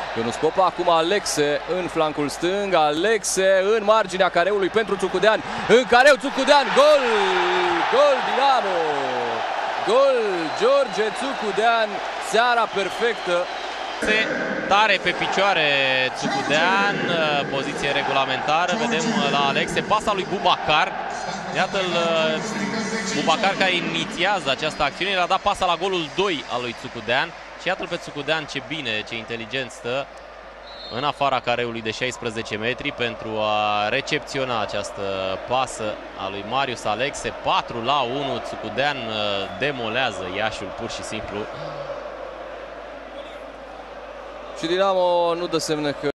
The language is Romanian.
Ionuț Popa, acum Alexe în flancul stâng, Alexe în marginea careului pentru Țucudean, în careu Țucudean, gol! Gol Dinamo! Gol George Țucudean, seara perfectă. Tare pe picioare Țucudean, poziție regulamentară, vedem la Alexe, pasa lui Bubacar. Iată-l, Bubacar care inițiază această acțiune, el a dat pasa la golul 2 al lui Țucudean. Și iată-l pe Țucudean, ce bine, ce inteligent stă în afara careului de 16 metri pentru a recepționa această pasă a lui Marius Alexe. 4-1, Țucudean demolează Iașiul pur și simplu. Și Dinamo nu dă semne că